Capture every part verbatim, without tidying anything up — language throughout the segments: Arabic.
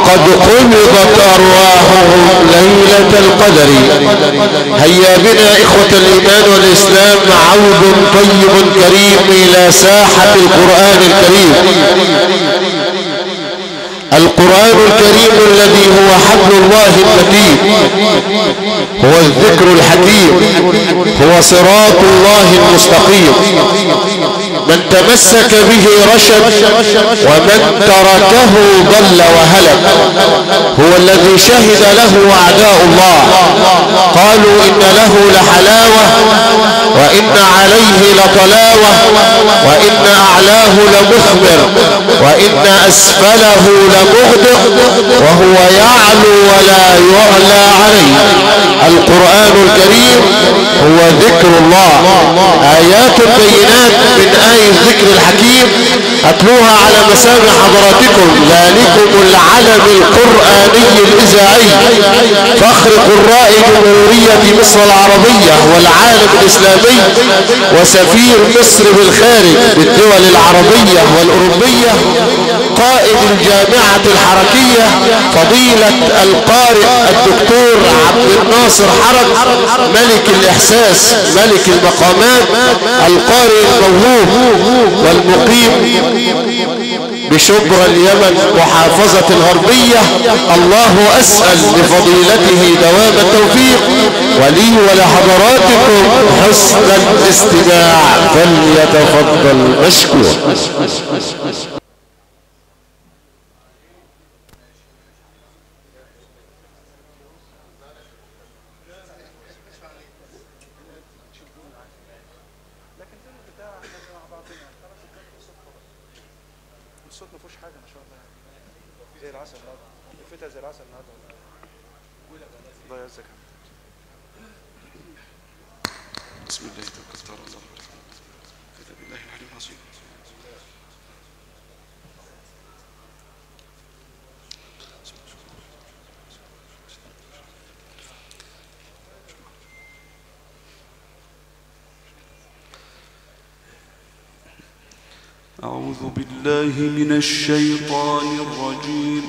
وقد قبضت أرواحهم ليلة القدر. هيا بنا إخوة الإيمان والإسلام عود طيب كريم إلى ساحة القرآن الكريم. القرآن الكريم الذي هو حبل الله المتين، هو الذكر الحكيم، هو صراط الله المستقيم. من تمسك به رشد ومن تركه ضل وهلك. هو الذي شهد له أعداء الله، قالوا إن له لحلاوة وإن عليه لطلاوة وإن أعلاه لمثمر وإن أسفله لمغدق وهو يعلو ولا يعلى عليه. القرآن الكريم هو ذكر الله، آيات بينات من آي الذكر الحكيم أتلوها على مسامع حضراتكم. ذلكم العلم القرآني الإذاعي، فخر قراء جمهورية مصر العربية والعالم الإسلامي، وسفير مصر بالخارج بالدول العربية والأوروبية، قائد الجامعة الحركية فضيلة القارئ الدكتور عبد الناصر حرج، ملك الإحساس ملك المقامات، القارئ الموهوب والمقيم بشبرا اليمن محافظة الغربية. الله أسأل بفضيلته دوام التوفيق، ولي ولحضراتكم حسن الاستماع، فليتفضل مشكور. بسم الله توكلت على الله كتاب الله العلي العظيم. أعوذ بالله من الشيطان الرجيم.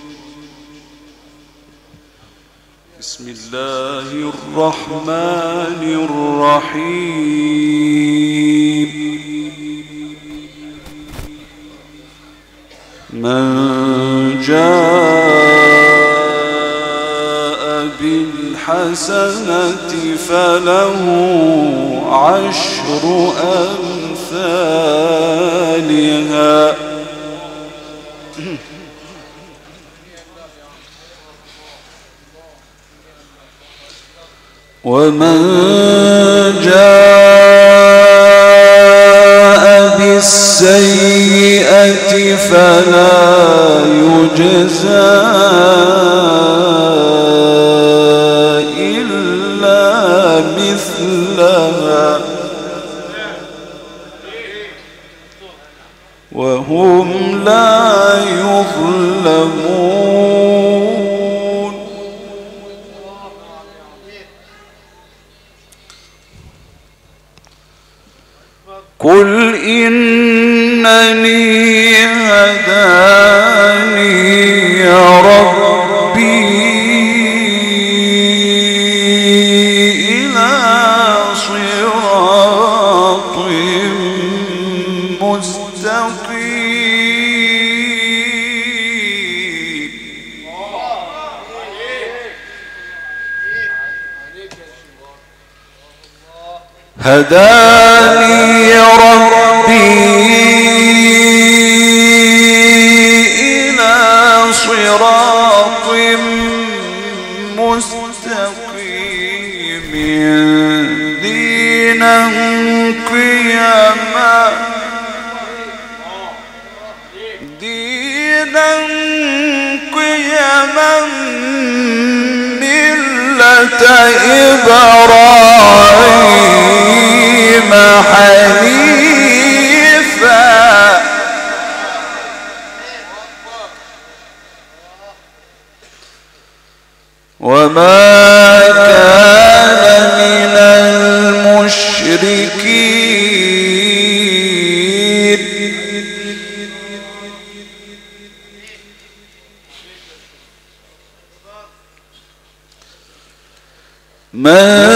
بسم الله الرحمن الرحيم. من جاء بالحسنة فله عشر أمثالها ومن جاء بالسيئة فلا يجزى إلا مثلها وهم لا يظلمون. قل إنني هداني ربي إلى صراط مستقيم هداني ربي إلى صراط مستقيم دينا قيما دينا قيما ملة إبراهيم حنيفا وما كان من المشركين من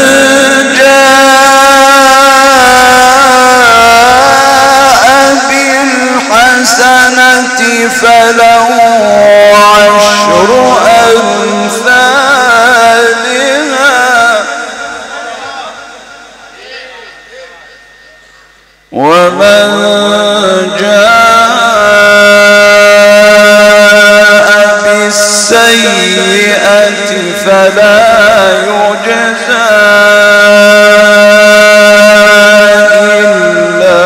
جاء بالحسنة فله عشر أمثالها ومن جاء بالسيئة فلا يجزى إلا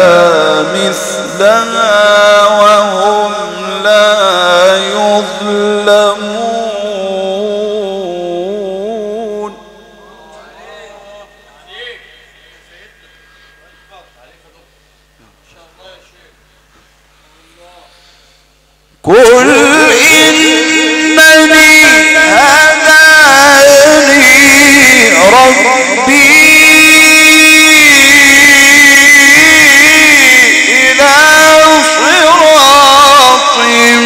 مثلها وهم لا يظلمون. قل إنني هداني ربي إلى صراط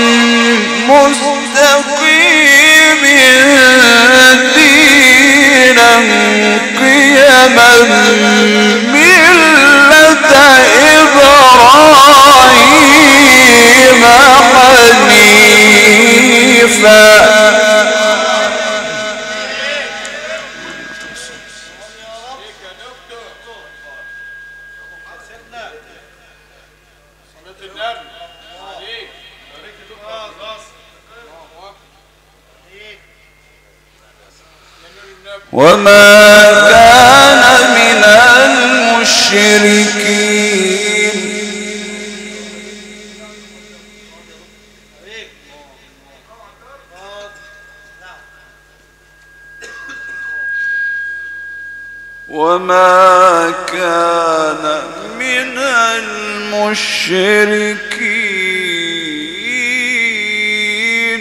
مستقيم دينا قيما ملة إبراهيم حنيفا وما كان من المشركين. وما كان من المشركين.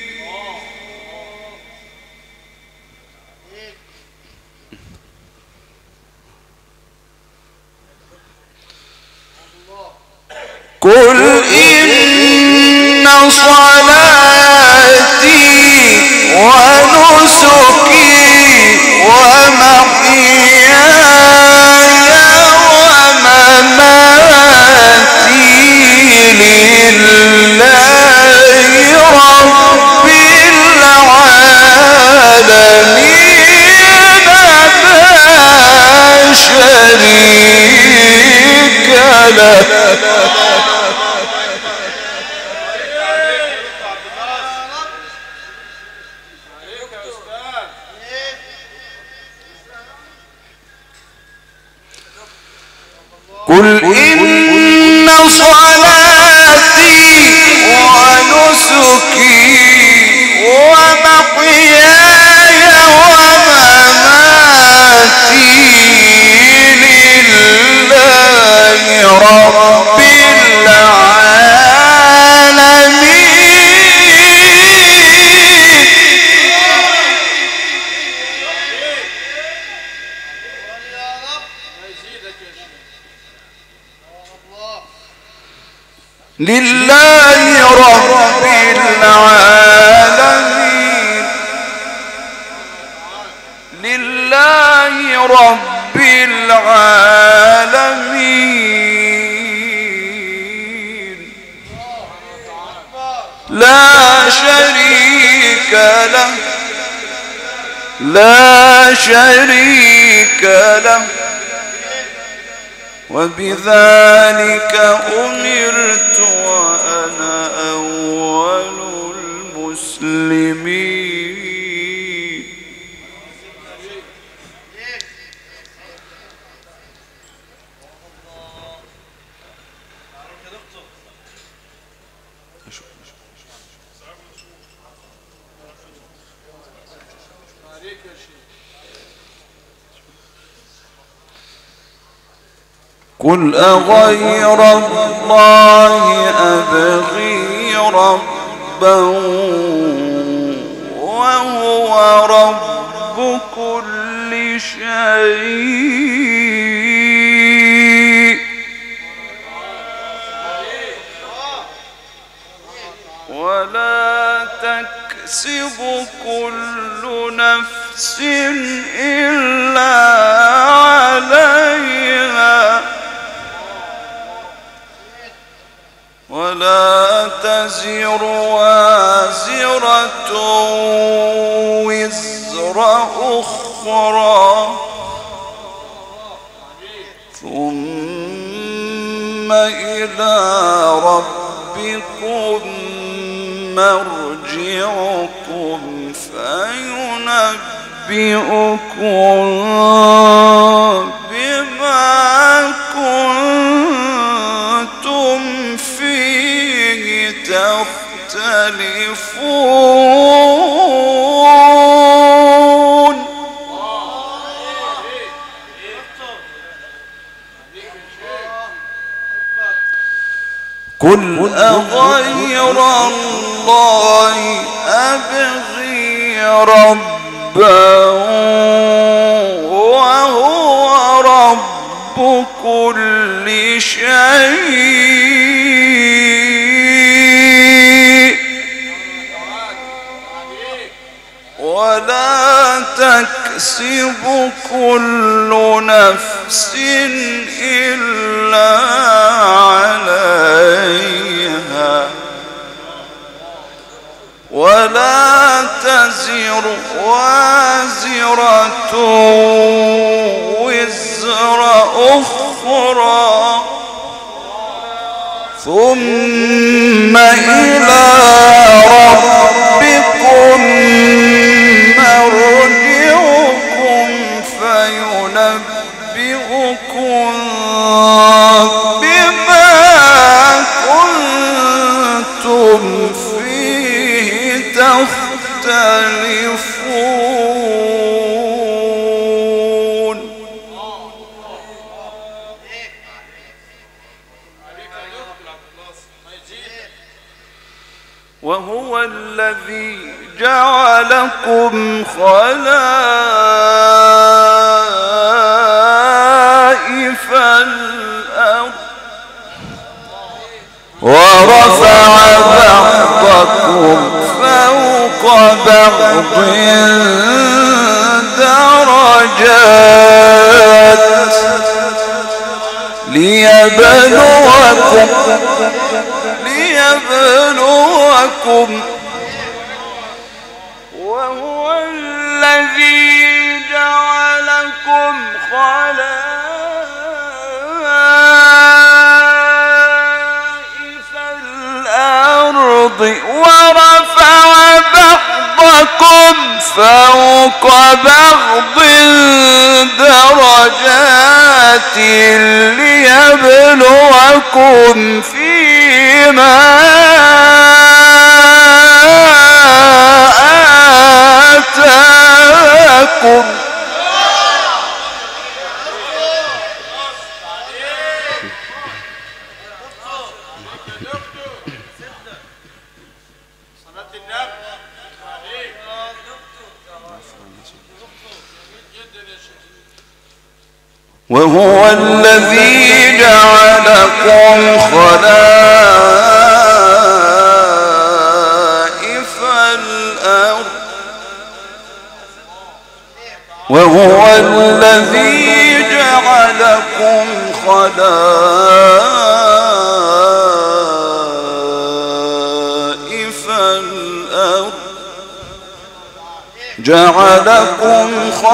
قل إن صلاتي ونسكي ومحياي ومماتي لله رب العالمين لا شريك له. قل إن صلاتي ونسكي ومحياي ومماتي لله رب العالمين. لله رب العالمين. لله رب العالمين لا شريك له. لا شريك له. وبذلك أمرت وأنا أول المسلمين. قل أغير الله أبغي ربا وهو رب كل شيء ولا تكسب كل نفس نفس إلا عليها ولا تزر وازرة وزر أخرى ثم إلى ربكم مرجعكم فينبئكم بما كنتم فيه تختلفون. قل أغير الله أبغي ربا وهو رب كل شيء ولا تكسب كل نفس إلا عليها ولا تزر وازرة وزر أخرى ثم إلى ربكم مرجعكم فينبئكم بما كنتم فيه تختلفون. وهو الذي جعلكم خلائف الأرض ورفع بعضكم فوق بعض درجات ليبلوكم ليبلوكم وهو الذي جعلكم خلائف الأرض ورفع بعضكم فوق بعض درجات ليبلوكم فيما آتاكم وهو الذي جعلكم خلائف الأرض وهو الذي جعلكم خلائف الأرض جعلكم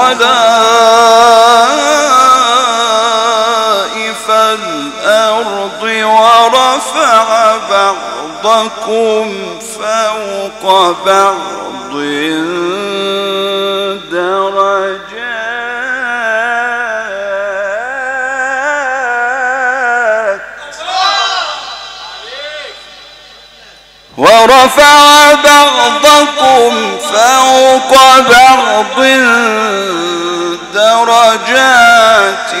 خلائف الأرض ورفع بعضكم فوق بعض درجات ورفع بعضكم فوق بعض درجات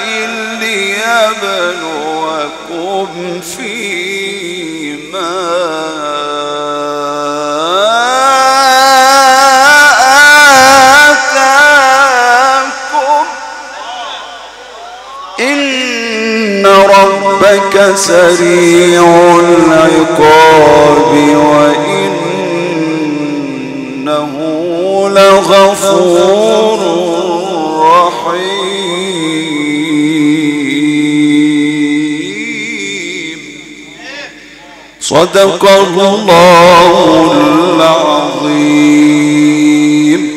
ليبلوكم فيما آتاكم إن ربك سريع العقاب وإنه لغفور صدق الله العظيم.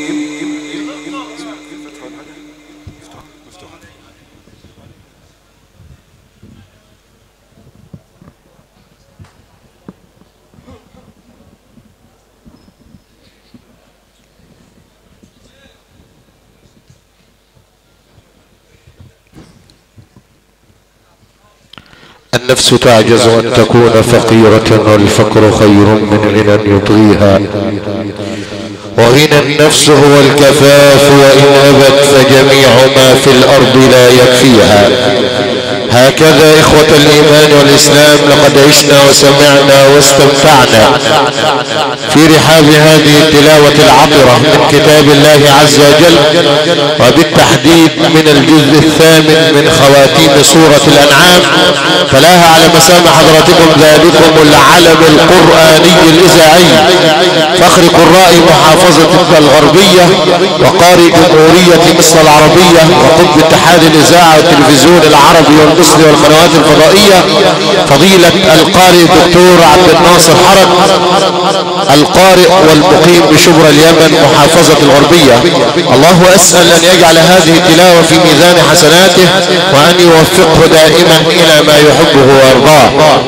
النفس تعجز أن تكون فقيرة، والفقر خير من غنى يطغيها، وغنى النفس هو الكفاف، وإن أبت فجميع ما في الأرض لا يكفيها. هكذا إخوة الإيمان والإسلام لقد عشنا وسمعنا واستمتعنا في رحاب هذه التلاوة العطرة من كتاب الله عز وجل، وبالتحديد من الجزء الثامن من خواتيم سورة الأنعام. تلاها على مسامع حضراتكم ذلكم العلم القرآني الإذاعي، فخر قراء محافظة الغربية وقارئ جمهورية مصر العربية وقطب اتحاد الإذاعة والتلفزيون العربي والمصري والقنوات الفضائية، فضيلة القارئ الدكتور عبد الناصر حرب، القارئ والمقيم بشبرا اليمن محافظة الغربية. الله أسأل أن يجعل هذه التلاوة في ميزان حسناته، وأن يوفقه دائما إلى ما يحبه ويرضاه.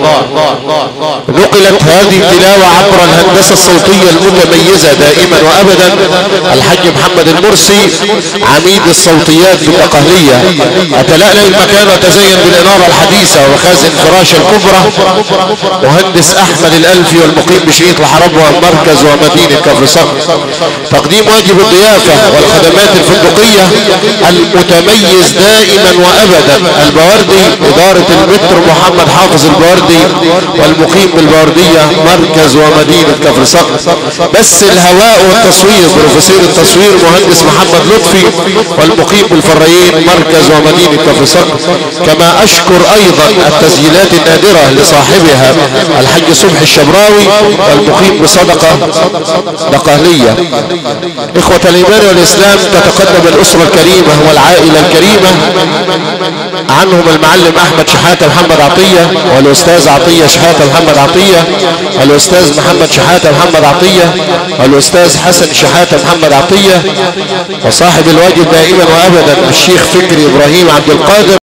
نقلت هذه التلاوة عبر الهندسة الصوتية المتميزة دائما وأبدا الحاج محمد المرسي عميد الصوتيات بالأقهلية. أتلألأ المكان وتزين بالإنارة الحديثة ومخازن فراش الكبرى مهندس أحمد الألفي، والمقيم بشريط الحربوة مركز ومدينة كفر صقر. تقديم واجب الضيافة والخدمات الفندقية المتميز دائما وأبدا البوردي، إدارة المتر محمد حافظ البوردي، والمقيم بالبوردية مركز ومدينة كفر صقر. بس الهواء والتصوير بروفيسور التصوير مهندس محمد لطفي، والمقيم بالفريين مركز ومدينة كفر صقر. كما أشكر أيضا التسجيلات النادرة لصاحبها الحاج صبحي الشبراوي، والمقيم بصدقة دقهلية. إخوة الإيمان والإسلام، تتقدم الأسرة الكريمة والعائلة الكريمة، عنهم المعلم أحمد شحاتة محمد عطية، والأستاذ عطية شحاتة محمد عطية، والأستاذ محمد شحاتة محمد عطية، والأستاذ حسن شحاتة محمد عطية، وصاحب الواجب دائما وأبدا الشيخ فكري إبراهيم عبد القادر.